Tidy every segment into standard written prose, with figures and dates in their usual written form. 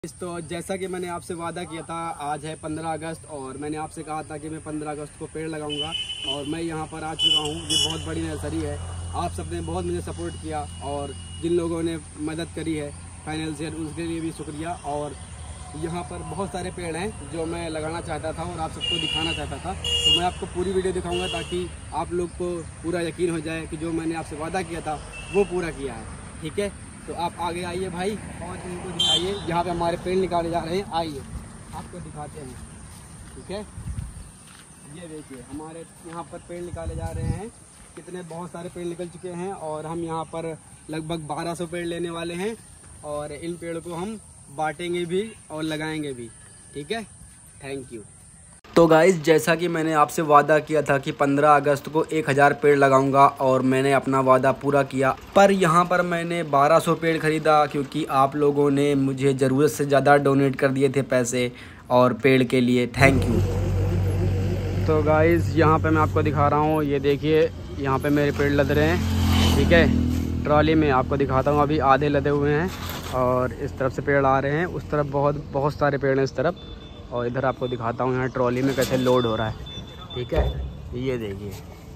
तो जैसा कि मैंने आपसे वादा किया था, आज है 15 अगस्त और मैंने आपसे कहा था कि मैं 15 अगस्त को पेड़ लगाऊंगा और मैं यहाँ पर आ चुका हूँ। ये बहुत बड़ी नर्सरी है। आप सबने बहुत मुझे सपोर्ट किया और जिन लोगों ने मदद करी है फाइनेंशियल, उसके लिए भी शुक्रिया। और यहाँ पर बहुत सारे पेड़ हैं जो मैं लगाना चाहता था और आप सबको दिखाना चाहता था, तो मैं आपको पूरी वीडियो दिखाऊँगा ताकि आप लोग को पूरा यकीन हो जाए कि जो मैंने आपसे वादा किया था वो पूरा किया है। ठीक है, तो आप आगे आइए भाई और इनको दिखाइए। यहाँ पे हमारे पेड़ निकाले जा रहे हैं, आइए आपको दिखाते हैं। ठीक है, ये देखिए हमारे यहाँ पर पेड़ निकाले जा रहे हैं। कितने बहुत सारे पेड़ निकल चुके हैं और हम यहाँ पर लगभग 1200 पेड़ लेने वाले हैं और इन पेड़ों को हम बांटेंगे भी और लगाएंगे भी। ठीक है, थैंक यू। तो गाइज़, जैसा कि मैंने आपसे वादा किया था कि 15 अगस्त को 1000 पेड़ लगाऊंगा और मैंने अपना वादा पूरा किया। पर यहाँ पर मैंने 1200 पेड़ ख़रीदा क्योंकि आप लोगों ने मुझे ज़रूरत से ज़्यादा डोनेट कर दिए थे पैसे और पेड़ के लिए। Thank you. तो गाइज़, यहाँ पे मैं आपको दिखा रहा हूँ, ये देखिए यहाँ पे मेरे पेड़ लद रहे हैं। ठीक है, ट्रॉली में आपको दिखाता हूँ, अभी आधे लदे हुए हैं और इस तरफ से पेड़ आ रहे हैं। उस तरफ बहुत सारे पेड़ हैं इस तरफ, और इधर आपको दिखाता हूँ यहाँ ट्रॉली में कैसे लोड हो रहा है। ठीक है, ये देखिए,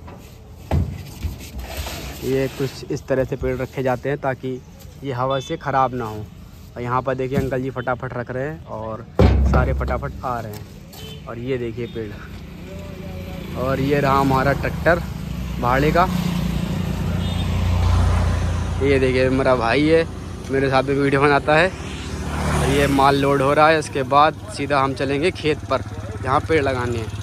ये कुछ इस तरह से पेड़ रखे जाते हैं ताकि ये हवा से ख़राब ना हो। और यहाँ पर देखिए अंकल जी फटाफट रख रहे हैं और सारे फटाफट आ रहे हैं। और ये देखिए पेड़, और ये रहा हमारा ट्रैक्टर भाड़े का। ये देखिए मेरा भाई है, मेरे साथ में वीडियो बनाता है। ये माल लोड हो रहा है, इसके बाद सीधा हम चलेंगे खेत पर जहाँ पेड़ लगाने हैं।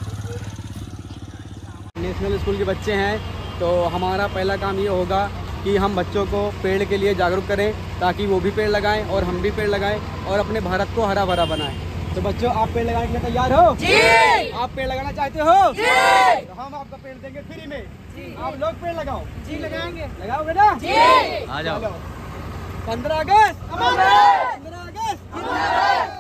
नेशनल स्कूल के बच्चे हैं तो हमारा पहला काम ये होगा कि हम बच्चों को पेड़ के लिए जागरूक करें ताकि वो भी पेड़ लगाएं और हम भी पेड़ लगाएं और अपने भारत को हरा भरा बनाएं। तो बच्चों, आप पेड़ लगाने के लिए तैयार हो? जी। आप पेड़ लगाना चाहते हो? जी। तो हम आपको पेड़ देंगे फ्री में। जी। आप लोग पेड़ लगाओ। जी, लगाएंगे। लगाओगे ना? जी। आ जाओ। 15 अगस्त 15 अगस्त।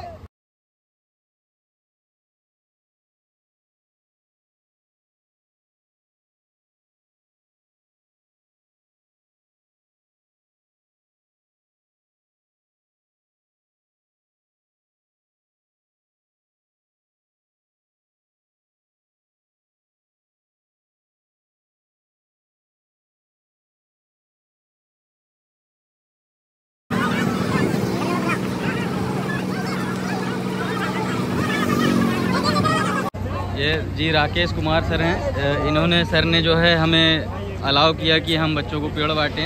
ये जी राकेश कुमार सर हैं। इन्होंने सर ने जो है हमें अलाउ किया कि हम बच्चों को पेड़ बांटें।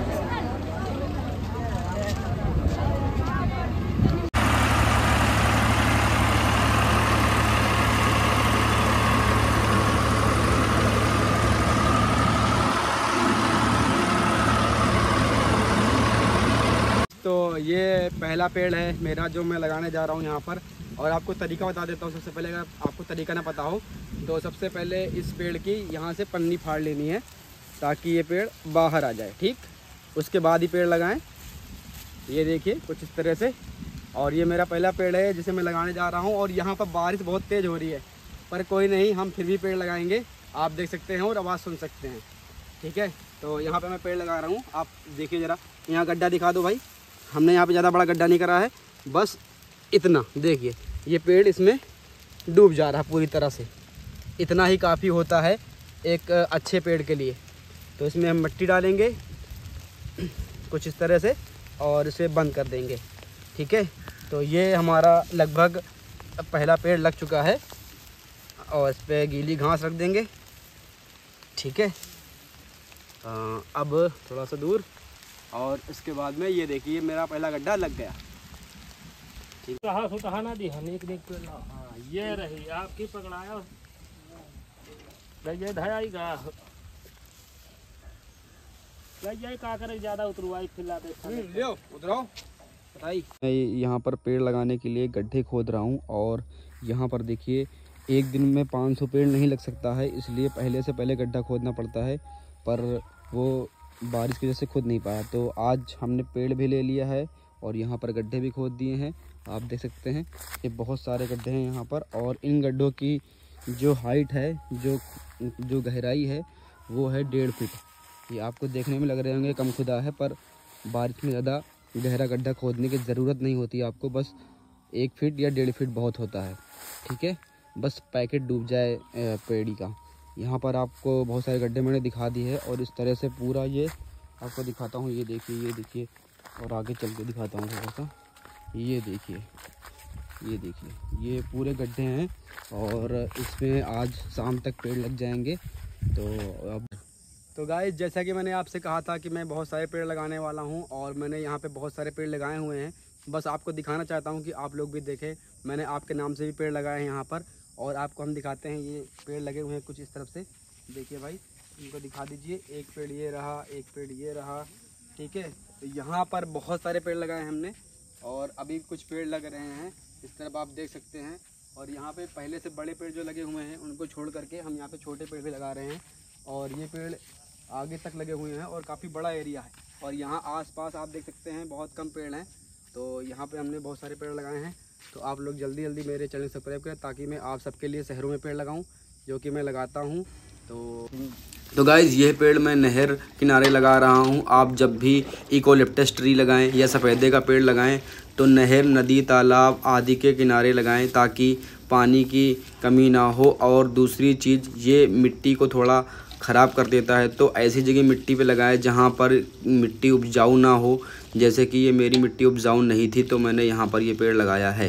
तो ये पहला पेड़ है मेरा जो मैं लगाने जा रहा हूँ यहाँ पर, और आपको तरीका बता देता हूँ। सबसे पहले, अगर आपको तरीका ना पता हो तो सबसे पहले इस पेड़ की यहाँ से पन्नी फाड़ लेनी है ताकि ये पेड़ बाहर आ जाए। ठीक, उसके बाद ही पेड़ लगाएं। ये देखिए कुछ इस तरह से। और ये मेरा पहला पेड़ है जिसे मैं लगाने जा रहा हूँ और यहाँ पर बारिश बहुत तेज़ हो रही है, पर कोई नहीं, हम फिर भी पेड़ लगाएंगे। आप देख सकते हैं और आवाज़ सुन सकते हैं। ठीक है, तो यहाँ पर मैं पेड़ लगा रहा हूँ। आप देखिए ज़रा, यहाँ गड्ढा दिखा दो भाई। हमने यहाँ पे ज़्यादा बड़ा गड्ढा नहीं करा है, बस इतना। देखिए ये पेड़ इसमें डूब जा रहा है पूरी तरह से। इतना ही काफ़ी होता है एक अच्छे पेड़ के लिए। तो इसमें हम मिट्टी डालेंगे कुछ इस तरह से और इसे बंद कर देंगे। ठीक है, तो ये हमारा लगभग पहला पेड़ लग चुका है और इस पर गीली घास रख देंगे। ठीक है, अब थोड़ा सा दूर, और इसके बाद में ये देखिए मेरा पहला गड्ढा लग गया। ठीक, ये रही आपकी पकड़ाया धयाईगा का करे ज्यादा उतरवाई फिला दे उतराओ बताइए। मैं यहाँ पर पेड़ लगाने के लिए गड्ढे खोद रहा हूँ और यहाँ पर देखिए एक दिन में 500 पेड़ नहीं लग सकता है, इसलिए पहले से पहले गड्ढा खोदना पड़ता है, पर वो बारिश की वजह से खोद नहीं पाया। तो आज हमने पेड़ भी ले लिया है और यहाँ पर गड्ढे भी खोद दिए हैं। आप देख सकते हैं ये बहुत सारे गड्ढे हैं यहाँ पर, और इन गड्ढों की जो हाइट है, जो गहराई है, वो है 1.5 फीट। ये आपको देखने में लग रहे होंगे कम खुदा है, पर बारिश में ज़्यादा गहरा गड्ढा खोदने की ज़रूरत नहीं होती आपको। बस 1 फीट या 1.5 फीट बहुत होता है, ठीक है। बस पैकेट डूब जाए पेड़ी का। यहाँ पर आपको बहुत सारे गड्ढे मैंने दिखा दिए है और इस तरह से पूरा ये आपको दिखाता हूँ। ये देखिए और आगे चल के दिखाता हूँ थोड़ा सा। ये देखिए ये पूरे गड्ढे हैं और इसमें आज शाम तक पेड़ लग जाएंगे। तो गाइस, जैसा कि मैंने आपसे कहा था कि मैं बहुत सारे पेड़ लगाने वाला हूं और मैंने यहां पे बहुत सारे पेड़ लगाए हुए हैं। बस आपको दिखाना चाहता हूं कि आप लोग भी देखें। मैंने आपके नाम से भी पेड़ लगाए हैं यहां पर और आपको हम दिखाते हैं। ये पेड़ लगे हुए हैं कुछ इस तरफ से, देखिए भाई, इनको दिखा दीजिए। एक पेड़ ये रहा, एक पेड़ ये रहा, ठीक है। तो यहाँ पर बहुत सारे पेड़ लगाए हैं हमने और अभी कुछ पेड़ लग रहे हैं इस तरफ, आप देख सकते हैं। और यहाँ पे पहले से बड़े पेड़ जो लगे हुए हैं उनको छोड़ करके हम यहाँ पे छोटे पेड़ भी लगा रहे हैं और ये पेड़ आगे तक लगे हुए हैं और काफ़ी बड़ा एरिया है। और यहाँ आसपास आप देख सकते हैं बहुत कम पेड़ हैं, तो यहाँ पे हमने बहुत सारे पेड़ लगाए हैं। तो आप लोग जल्दी जल्दी मेरे चैनल सब्सक्राइब करें ताकि मैं आप सबके लिए शहरों में पेड़ लगाऊँ, जो कि मैं लगाता हूँ। तो गाइज़, ये पेड़ मैं नहर किनारे लगा रहा हूँ। आप जब भी इकोलिप्टस ट्री लगाएं या सफ़ेदे का पेड़ लगाएं तो नहर, नदी, तालाब आदि के किनारे लगाएं ताकि पानी की कमी ना हो। और दूसरी चीज़, ये मिट्टी को थोड़ा ख़राब कर देता है, तो ऐसी जगह मिट्टी पे लगाएं जहाँ पर मिट्टी उपजाऊ ना हो। जैसे कि ये मेरी मिट्टी उपजाऊ नहीं थी तो मैंने यहाँ पर ये पेड़ लगाया है।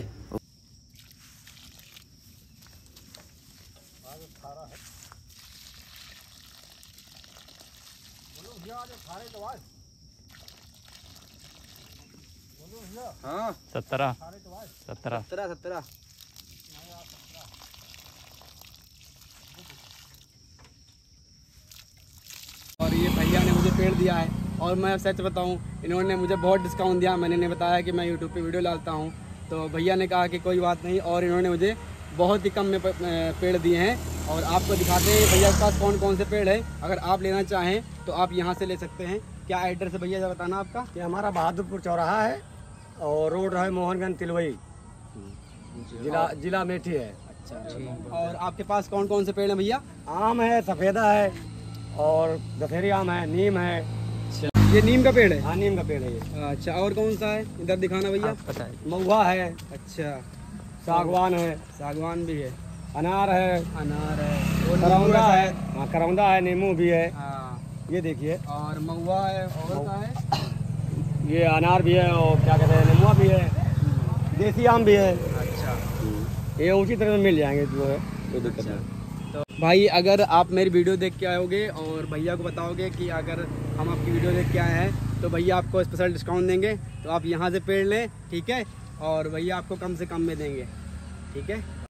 हाँ, 17। और ये भैया ने मुझे पेड़ दिया है और मैं सच बताऊं, इन्होंने मुझे बहुत डिस्काउंट दिया। मैंने नहीं बताया कि मैं यूट्यूब पे वीडियो डालता हूं, तो भैया ने कहा कि कोई बात नहीं और इन्होंने मुझे बहुत ही कम में पेड़ दिए हैं। और आपको दिखाते हैं भैया के पास कौन कौन से पेड़ है। अगर आप लेना चाहें तो आप यहाँ से ले सकते हैं। क्या एड्रेस है भैया बताना आपका? ये हमारा बहादुरपुर चौराहा है और रोड है मोहनगंज तिलवई, जिला मेठी है। अच्छा, और आपके पास कौन कौन से पेड़ हैं भैया? आम है, सफ़ेदा है और दशहरी आम है, नीम है। अच्छा, ये नीम का पेड़ है? हाँ, नीम का पेड़ है ये। अच्छा, और कौन सा है इधर दिखाना भैया? महुआ है। अच्छा, सागवान है। सागवान भी है। अनार है। अनार है। करौंदा है। हाँ, करौंदा है, नींबू भी है। हाँ, ये देखिए। और महुआ है। और क्या है? ये अनार भी है और क्या कहते हैं, नींबू भी है, देसी आम भी है। अच्छा, ये उसी तरह से मिल जाएंगे, जो है कोई दिक्कत नहीं। तो भाई, अगर आप मेरी वीडियो देख के आओगे और भैया को बताओगे कि अगर हम आपकी वीडियो देख के आए हैं तो भैया आपको स्पेशल डिस्काउंट देंगे। तो आप यहाँ से पेड़ लें, ठीक है, और भैया आपको कम से कम में देंगे, ठीक है।